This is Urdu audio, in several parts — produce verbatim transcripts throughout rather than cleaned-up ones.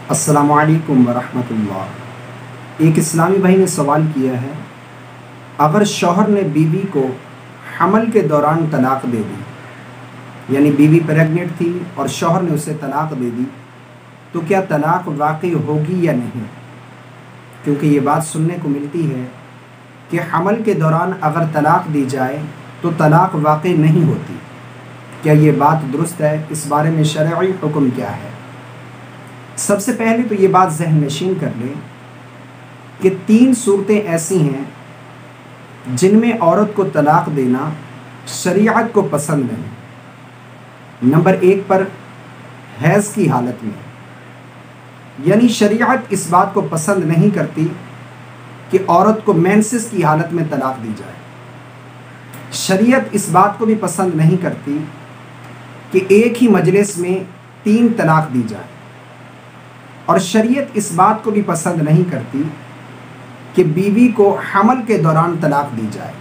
السلام علیکم ورحمۃ اللہ۔ ایک اسلامی بھائی نے سوال کیا ہے، اگر شوہر نے بیوی کو حمل کے دوران طلاق دے دی، یعنی بیوی پریگننٹ تھی اور شوہر نے اسے طلاق دے دی، تو کیا طلاق واقع ہوگی یا نہیں؟ کیونکہ یہ بات سننے کو ملتی ہے کہ حمل کے دوران اگر طلاق دی جائے تو طلاق واقع نہیں ہوتی۔ کیا یہ بات درست ہے؟ اس بارے میں شرعی حکم کیا ہے؟ سب سے پہلے تو یہ بات ذہن نشین کر لیں کہ تین صورتیں ایسی ہیں جن میں عورت کو طلاق دینا شریعت کو پسند ہے۔ نمبر ایک پر حیض کی حالت میں، یعنی شریعت اس بات کو پسند نہیں کرتی کہ عورت کو مینسس کی حالت میں طلاق دی جائے۔ شریعت اس بات کو بھی پسند نہیں کرتی کہ ایک ہی مجلس میں تین طلاق دی جائے، اور شریعت اس بات کو بھی پسند نہیں کرتی کہ بیوی کو حمل کے دوران طلاق دی جائے۔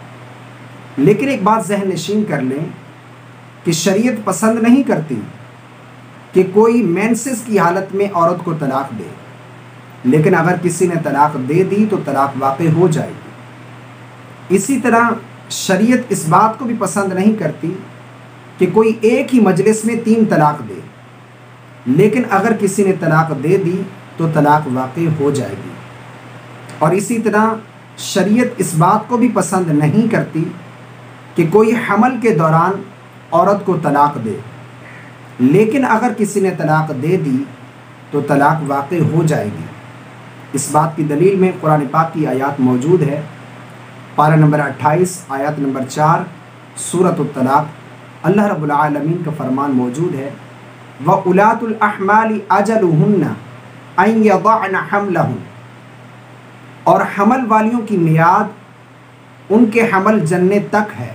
لیکن ایک بات ذہن نشین کر لیں کہ شریعت پسند نہیں کرتی کہ کوئی مینسس کی حالت میں عورت کو طلاق دے، لیکن اگر کسی نے طلاق دے دی تو طلاق واقع ہو جائے گی۔ اسی طرح شریعت اس بات کو بھی پسند نہیں کرتی کہ کوئی ایک ہی مجلس میں تین طلاق دے، لیکن اگر کسی نے طلاق دے دی تو طلاق واقع ہو جائے گی۔ اور اسی طرح شریعت اس بات کو بھی پسند نہیں کرتی کہ کوئی حمل کے دوران عورت کو طلاق دے، لیکن اگر کسی نے طلاق دے دی تو طلاق واقع ہو جائے گی۔ اس بات کی دلیل میں قرآن پاک کی آیات موجود ہے۔ پارہ نمبر اٹھائیس آیات نمبر چار سورۃ الطلاق، اللہ رب العالمین کا فرمان موجود ہے، وَأُولَاتُ الْأَحْمَالِ أَجَلُهُنَّ أَن يَضَعْنَ حَمْلَهُنَّ، اور حمل والیوں کی میعاد ان کے حمل جننے تک ہے۔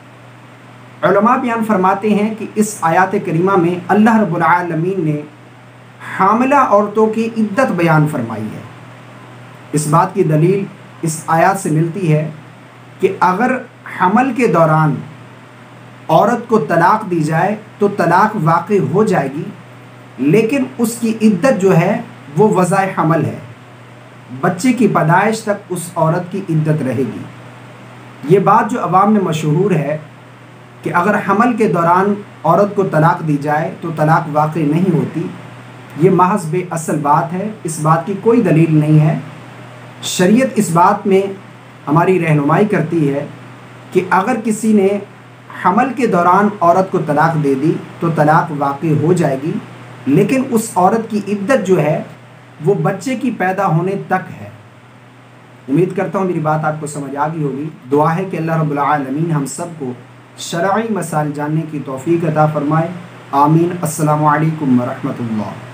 علماء بیان فرماتے ہیں کہ اس آیات کریمہ میں اللہ رب العالمین نے حاملہ عورتوں کی عدت بیان فرمائی ہے۔ اس بات کی دلیل اس آیات سے ملتی ہے کہ اگر حمل کے دوران عورت کو طلاق دی جائے تو طلاق واقع ہو جائے گی، لیکن اس کی عدت جو ہے وہ وضع حمل ہے، بچے کی پیدائش تک اس عورت کی عدت رہے گی۔ یہ بات جو عوام میں مشہور ہے کہ اگر حمل کے دوران عورت کو طلاق دی جائے تو طلاق واقع نہیں ہوتی، یہ محض بے اصل بات ہے۔ اس بات کی کوئی دلیل نہیں ہے۔ شریعت اس بات میں ہماری رہنمائی کرتی ہے کہ اگر کسی نے حمل کے دوران عورت کو طلاق دے دی تو طلاق واقع ہو جائے گی، لیکن اس عورت کی عدت جو ہے وہ بچے کی پیدا ہونے تک ہے۔ امید کرتا ہوں میری بات آپ کو سمجھ آ گئی ہوگی۔ دعا ہے کہ اللہ رب العالمین ہم سب کو شرعی مسائل جاننے کی توفیق عطا فرمائے۔ آمین۔ السلام علیکم ورحمۃ اللہ۔